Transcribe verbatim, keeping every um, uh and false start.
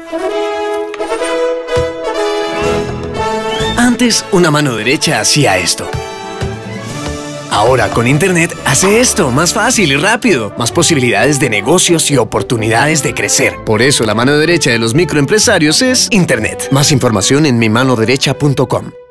Antes, una mano derecha hacía esto. Ahora, con Internet, hace esto más fácil y rápido. Más posibilidades de negocios y oportunidades de crecer. Por eso, la mano derecha de los microempresarios es Internet. Más información en mi mano derecha punto com.